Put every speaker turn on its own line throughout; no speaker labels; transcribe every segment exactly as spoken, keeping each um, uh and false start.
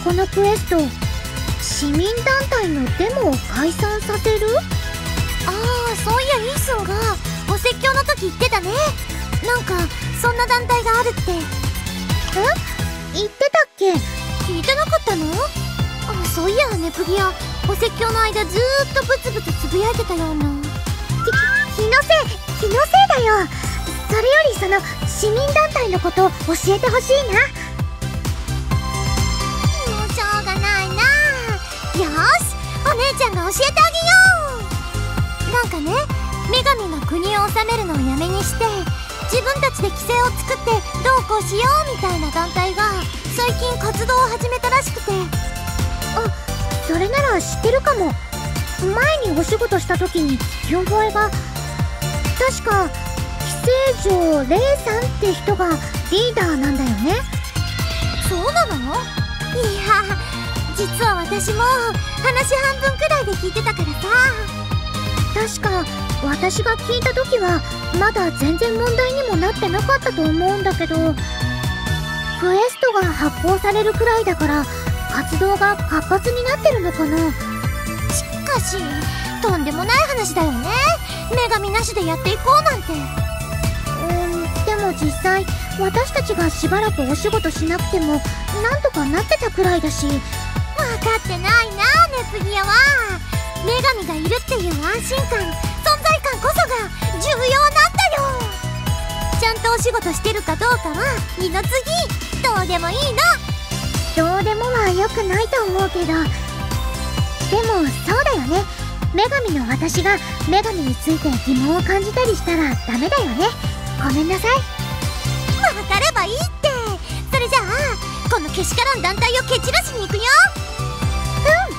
このクエスト、市民団体のデモを解散させる？
ああ、そういやイースンがお説教の時言ってたね。なんかそんな団体があるって。え？
言ってたっけ？
聞いてなかったの？あ、そういやネプギア、お説教の間ずーっとブツブツつぶやいてたような。
き、気のせい、気のせいだよ。それよりその市民団体のこと教えてほしいな。
もうしょうがないな。よーし、お姉ちゃんが教えてあげよう。なんかね、女神が国を治めるのをやめにして自分たちで規制を作ってどうこうしようみたいな団体が最近活動を始めたらしくて。
あ、それなら知ってるかも。前にお仕事した時に聞き覚えが。確か規制嬢レイさんって人がリーダーなんだよね。
そうなの？いや、実は私も話半分くらいで聞いてたからさ。
確か私が聞いた時はまだ全然問題にもなってなかったと思うんだけど、クエストが発行されるくらいだから活動が活発になってるのかな。
しかしとんでもない話だよね。女神なしでやっていこうなんて。
うーん、でも実際私たちがしばらくお仕事しなくてもなんとかなってたくらいだし。
分かってないな、ネプギアは。女神がいるっていう安心感、存在感こそが重要なんだよ。ちゃんとお仕事してるかどうかは二の次、どうでもいいの。
どうでもは良くないと思うけど、でもそうだよね。女神の私が女神について疑問を感じたりしたらダメだよね。ごめんなさい。
分かればいいって。それじゃあこのけしからん団体を蹴散らしに行くよ。
うん。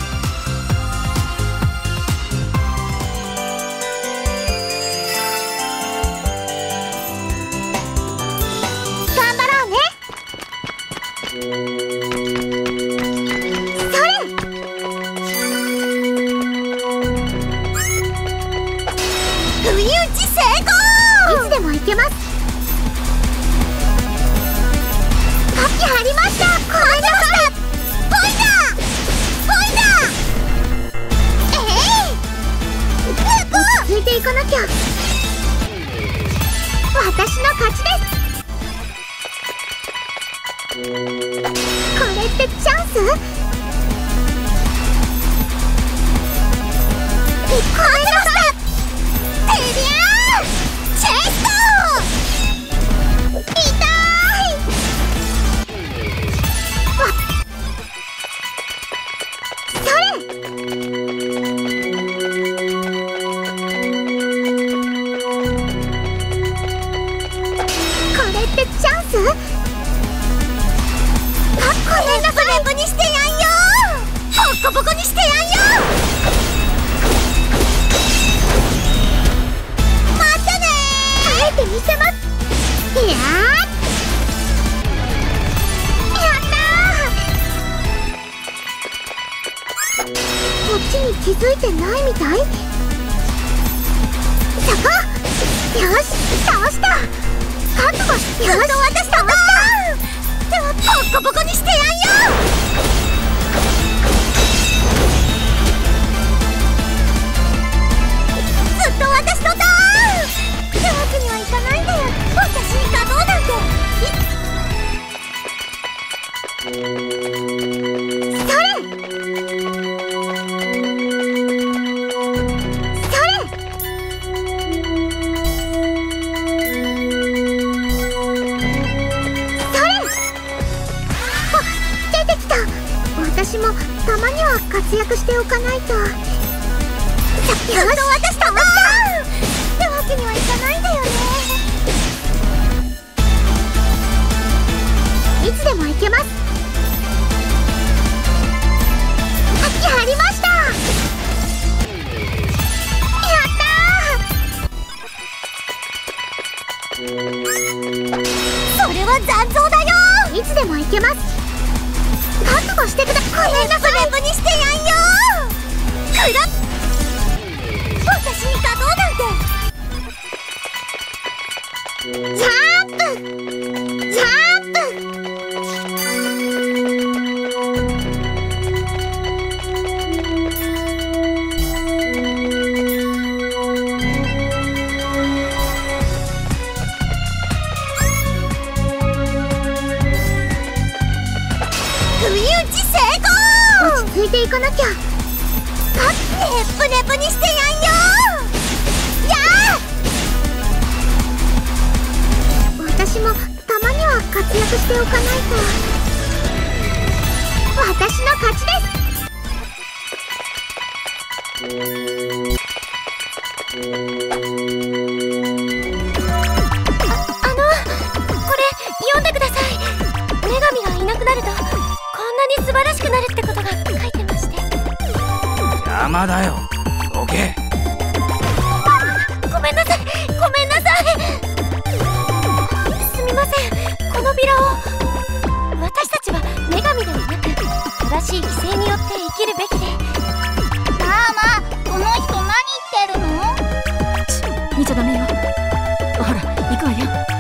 頑張ろうね。それ。
不意打ち成功。
いつでも行けます。活気ありました。ごめんなさい。
ポイだポイだ。ええー、
落ち着いていかなきゃ。私の勝ちです。これってチャンス？ごめんなさい。
てりゃーチェスト。
痛い。それ。これってチャンス？あ、ごめんなさい。
ボコボコにしてやんよ。ボコボコにしてやんよ。待ってねー。
耐えてみせます。いやー。こっちに気づいてないみたい。そこ。よし、倒した。覚悟し、よし、
やっと私倒した。ではボコボコにしてやんよ。ずっと私のターンってわけにはいかないんだよ。私に勝とうなんて。
それ。私もたまには活躍しておかないと。
やっと私倒したってわけにはいかないんだよね。
いつでも行けます。活気ありました。やった
ー。それは残像だよ。
いつでも行けます。覚悟してください。ごめんなさい。
ブレブにしてやんよ。くらっ。私に勝とうなんて。
ジャンプジャンプ。 いていかなきゃ。
あっ、ネプネプにしてやんよー。や
ー。私もたまには活躍しておかないと。私の勝ちです。
あの、これ読んでください。女神がいなくなるとこんなに素晴らしくなるってことが書いてまして。
邪魔だよ、どけ。
ごめんなさい、ごめんなさい。すみません、このビラを。私たちは女神ではなく正しい規制によって生きるべきで。
まあまあ、この人何言ってるの？
見ちゃダメよ。ほら、行くわよ。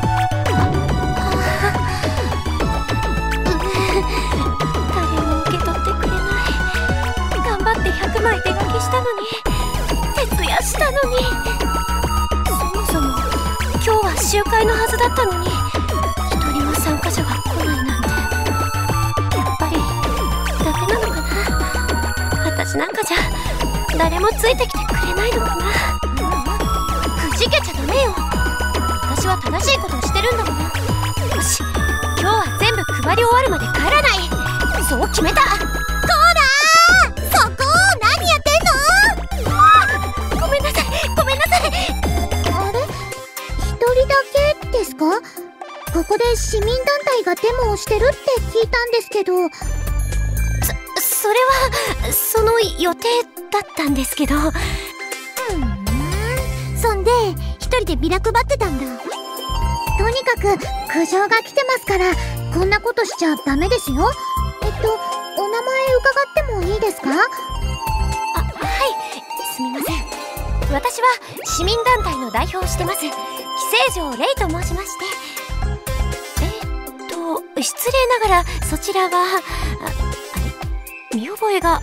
誰も受け取ってくれない。頑張ってひゃくまい手書きしたのに、徹夜したのに。そもそも今日は集会のはずだったのに、一人も参加者が来ないなんて。やっぱりダメなのかな。私なんかじゃ誰もついてきてくれないのかな。くじけちゃダメよ。私は正しいことをしてるんだもの。よし、今日は全部配り終わるまで帰らない。そう決めた。こーらー、そこ何やってんの？ごめんなさい、ごめんなさい。
あれ？一人だけですか？ここで市民団体がデモをしてるって聞いたんですけど。
そ、それはその予定だったんですけど。
ふーん。そんで一人でビラ配ってたんだ。とにかく苦情が来てますから、こんなことしちゃダメですよ。えっとお名前伺ってもいいですか？
あ、はい、すみません。私は市民団体の代表をしてます寄生城レイと申しまして。えっと失礼ながらそちらは、あ、あれ、見覚えが。あっ、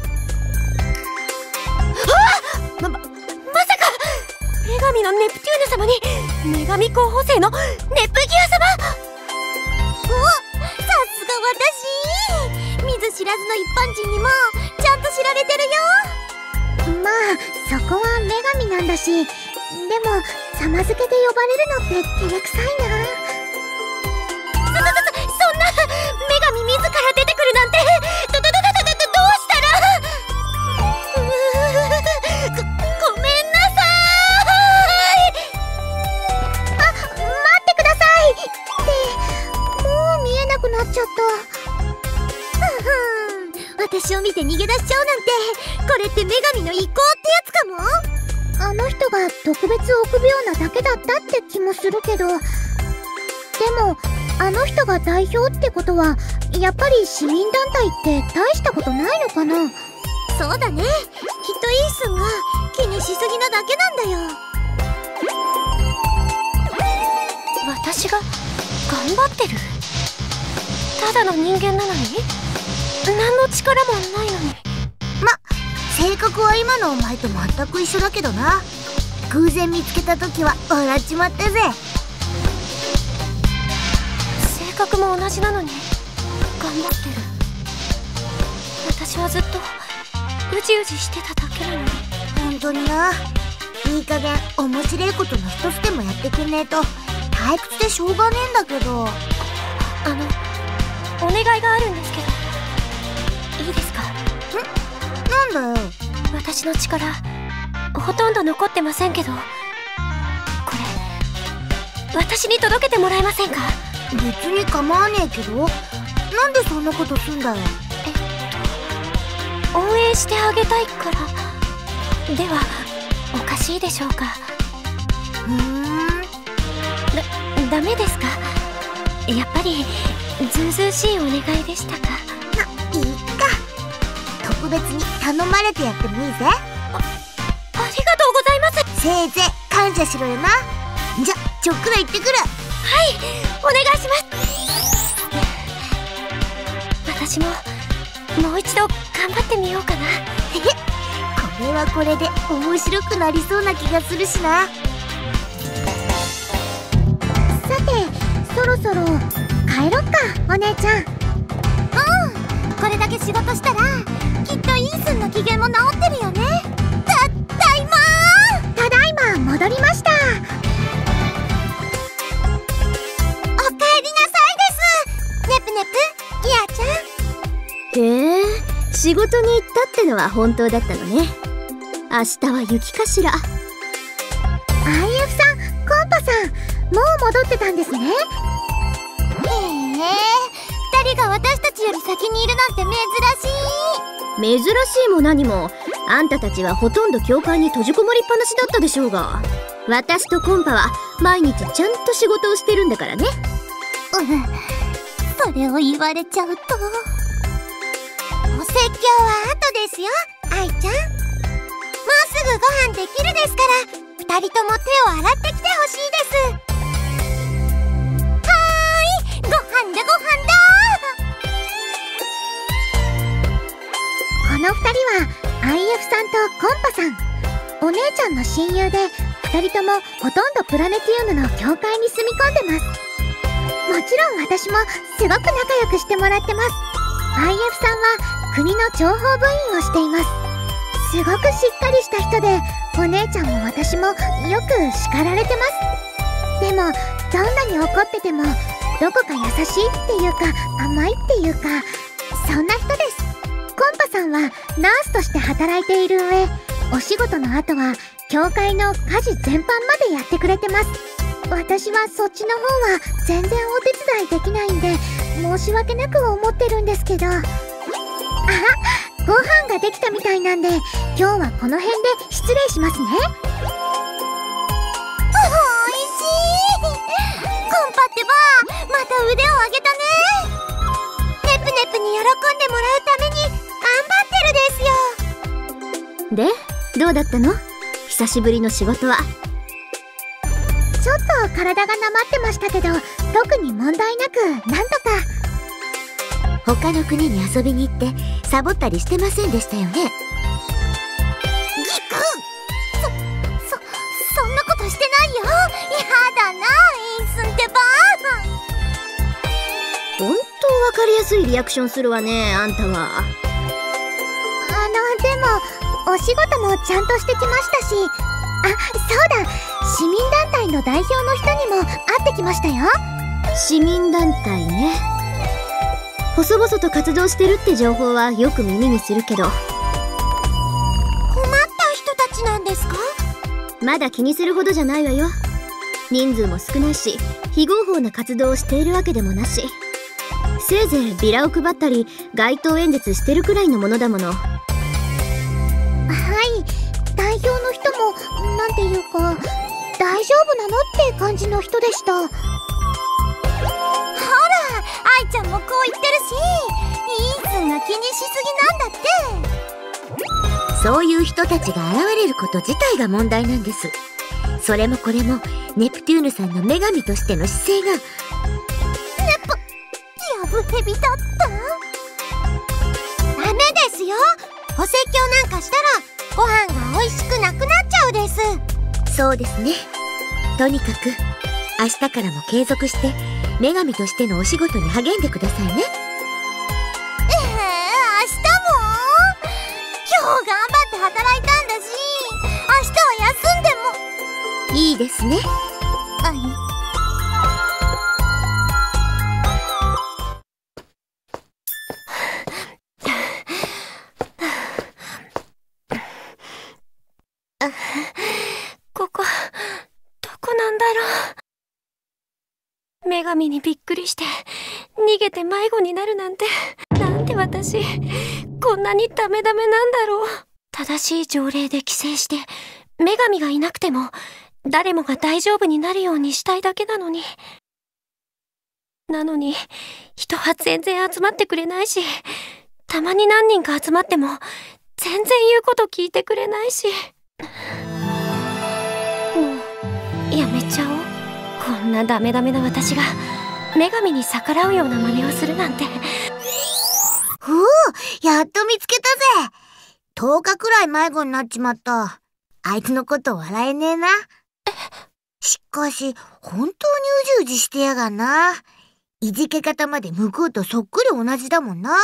ま、まさか女神のネプテューネ様に女神候補生のネプギア様。お、さすが私。見ず知らずの一般人にもちゃんと知られてるよ。
まあそこは女神なんだし。でも様付けで呼ばれるのって照れくさいな。
そ、そ、そ、そんな女神自ら出てくるなんて、ど、ど、ど、ど、ど、ど、どうしたら。うー、ご、ごめんなさーい。
あ、待ってくださいってもう見えなくなっちゃった。
ふんふん、私を見て逃げ出しちゃうなんて、これって女神の意向ってやつかも。
あの人が特別臆病なだけだったって気もするけど。でもあの人が代表ってことはやっぱり市民団体って大したことないのかな。
そうだね、きっとイースンが気にしすぎなだけなんだよ。私が頑張ってる？ただの人間なのに？何の力もないのに。
ま、性格は今のお前と全く一緒だけどな。偶然見つけた時は笑っちまったぜ。
性格も同じなのに頑張ってる。私はずっとうじうじしてただけなのに。
本当にな。いい加減面白いことの一つでもやってくんねえと退屈でしょうがねえんだけど。
あの、お願いがあるんですけど、いいですか？
ん？なんだよ。
私の力ほとんど残ってませんけど、これ私に届けてもらえませんか？
別に構わねえけど、なんでそんなことすんだよ。
えっと応援してあげたいからではおかしいでしょうか？
ふーん。
だ、ダメですか？やっぱりずうずうしいお願いでしたか？
ま、いいか。特別に頼まれてやってもいいぜ。
あ、ありがとうございます。
せいぜい感謝しろよな。じゃ、ちょっくら行ってくる。
はい、お願いします。私ももう一度頑張ってみようかな。
へへ、これはこれで面白くなりそうな気がするしな。
さてそろそろ帰ろっか、お姉ちゃん。
うん、 これだけ仕事したらきっとイースンの機嫌も治ってるよね。たったいまー。
ただいま戻りました。
おかえりなさいです。ネプネプ、ギアちゃん。
へえ、仕事に行ったってのは本当だったのね。明日は雪かしら。
アイエフさん、コンパさん、もう戻ってたんですね。
へえ、二人が私たちより先にいるなんて珍しい。
珍しいも何も、あんたたちはほとんど教会に閉じこもりっぱなしだったでしょうが、私とコンパは毎日ちゃんと仕事をしてるんだからね。
うん、それを言われちゃうと。お説教は後ですよ、愛ちゃん。もうすぐご飯できるですから、二人とも手を洗ってきてほしいです。はーい、ご飯だご飯だ。
このふたりは アイエフ さんとコンパさん、お姉ちゃんの親友で、ふたりともほとんどプラネティウムの教会に住み込んでます。もちろん私もすごく仲良くしてもらってます。 アイエフ さんは国の情報部員をしています。すごくしっかりした人で、お姉ちゃんも私もよく叱られてます。でもどんなに怒っててもどこか優しいっていうか甘いっていうか、そんな人です。コンパさんはナースとして働いている上、お仕事の後は教会の家事全般までやってくれてます。私はそっちの方は全然お手伝いできないんで、申し訳なく思ってるんですけど。あ、ご飯ができたみたいなんで、今日はこの辺で失礼しますね。
おいしい。コンパってばまた腕を上げたね。ネプネプに喜んでもらうために頑張ってるですよ。
で、どうだったの？久しぶりの仕事は。
ちょっと体がなまってましたけど、特に問題なくなんとか。
他の国に遊びに行ってサボったりしてませんでしたよね。
ギク、そ、そ、そんなことしてないよ。やだな、イースンってば。
ほんとわかりやすいリアクションするわね、あんたは。
あの、でもお仕事もちゃんとしてきましたし、あ、そうだ、市民団体の代表の人にも会ってきましたよ。
市民団体ね。細々と活動してるって情報はよく耳にするけど。
困った人たちなんですか？
まだ気にするほどじゃないわよ。人数も少ないし、非合法な活動をしているわけでもなし。せいぜいビラを配ったり街頭演説してるくらいのものだもの。
はい、代表の人もなんていうか大丈夫なのって感じの人でした。
ほら、愛ちゃんもこう言ってるし、イースンが気にしすぎなんだって。
そういう人たちが現れること自体が問題なんです。それもこれもネプテューヌさんの女神としての姿勢が。
ネプ、やぶヘビだった。ダメですよ。お説教なんかしたらご飯が美味しくなくなっちゃうです。
そうですね。とにかく明日からも継続して女神としてのお仕事に励んでくださいね。
ええー、明日も？今日頑張って働いたんだし、明日は休んでも
いいですね。
はい。
ここ、どこなんだろう。女神にびっくりして逃げて迷子になるなんて、なんで私こんなにダメダメなんだろう。正しい条例で規制して女神がいなくても誰もが大丈夫になるようにしたいだけなのに。なのに人は全然集まってくれないし、たまに何人か集まっても全然言うこと聞いてくれないし。もうやめちゃおう。こんなダメダメな私が女神に逆らうような真似をするなんて。
ふう、やっと見つけたぜ。とおかくらい迷子になっちまった。あいつのこと笑えねえな。しかし本当にうじうじしてやがんな。いじけ方まで向こうとそっくり同じだもんな。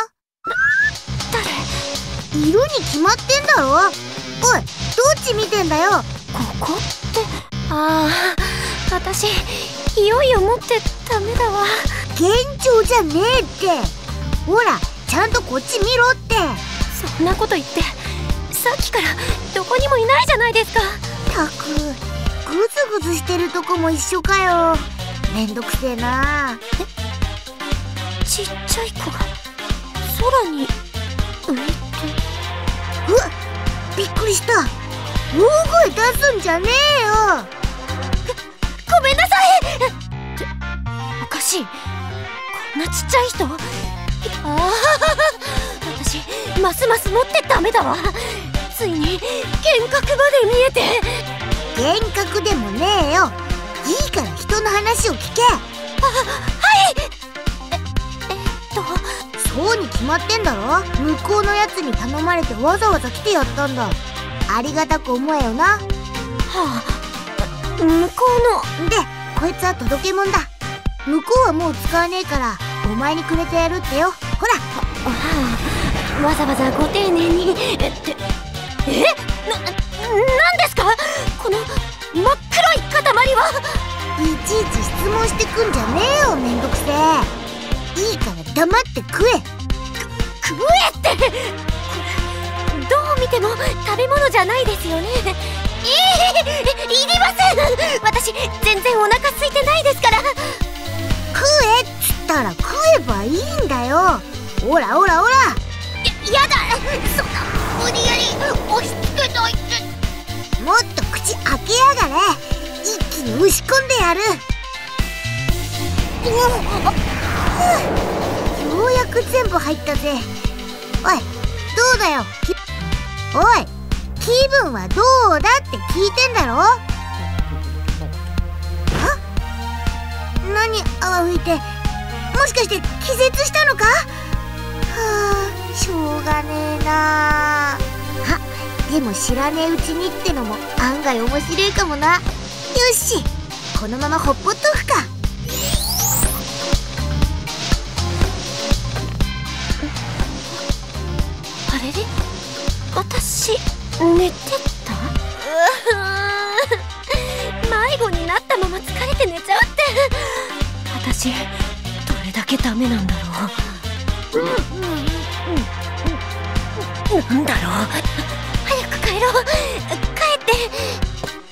誰？
いるに決まってんだろ。おい、どっち見てんだよ。
ここって、ああ、私いよいよ持ってダメだわ。
幻聴じゃねえって。ほら、ちゃんとこっち見ろって。
そんなこと言ってさっきからどこにもいないじゃないですか。
たく、グズグズしてるとこも一緒かよ。めんどくせえな。
え、ちっちゃい子が空に浮いて。
うわっ、びっくりした。大声出すんじゃねえよ。
ごめんなさい。っておかしい、こんなちっちゃい人。ああ、私ますます持ってダメだわ。ついに幻覚まで見えて。
幻覚でもねえよ。いいから人の話を聞け。
あ、はい。ええっと
そうに決まってんだろ。向こうのやつに頼まれてわざわざ来てやったんだ。ありがたく思えよな。は
あ、向こうの。
で、こいつは届けもんだ。向こうはもう使わねえからお前にくれてやるってよ。ほら。
はあ、わざわざご丁寧に。えってえな、なんですかこの真っ黒い塊は。
いちいち質問してくんじゃねえよ、めんどくせえ。いいから黙って食え。
く食えって。これどう見ても食べ物じゃないですよね。いい、いりません。私全然お腹空いてないですから。
食えっつったら食えばいいんだよ。ほらほらほら。
や、やだ、そんな無理やり押し付けないで。
もっと口開けやがれ。一気に押し込んでやる。ようやく全部入ったぜ。おい、どうだよ。おい、気分はどうだって聞いてんだろ。あ、何泡吹いて。もしかして気絶したのか。はあ、しょうがねえなあ。でも知らねえうちにってのも案外面白いかもな。よし、このままほっぽっとくか。
あれれ、私寝てた。う迷子になったまま疲れて寝ちゃうって。私どれだけダメなんだろう。うんうんうん、なんだろう。早く帰ろう。帰って。